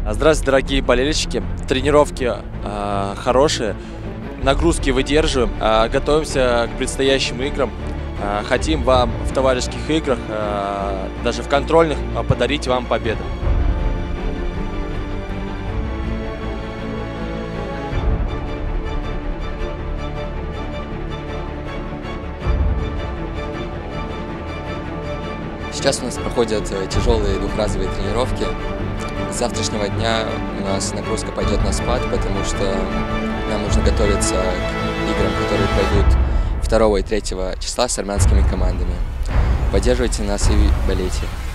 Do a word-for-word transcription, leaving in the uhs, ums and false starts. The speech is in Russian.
Здравствуйте, дорогие болельщики. Тренировки э, хорошие, нагрузки выдерживаем, э, готовимся к предстоящим играм. Э, хотим вам в товарищеских играх, э, даже в контрольных, подарить вам победу. Сейчас у нас проходят тяжелые двухразовые тренировки. С завтрашнего дня у нас нагрузка пойдет на спад, потому что нам нужно готовиться к играм, которые пройдут второго и третьего числа с армянскими командами. Поддерживайте нас и болейте.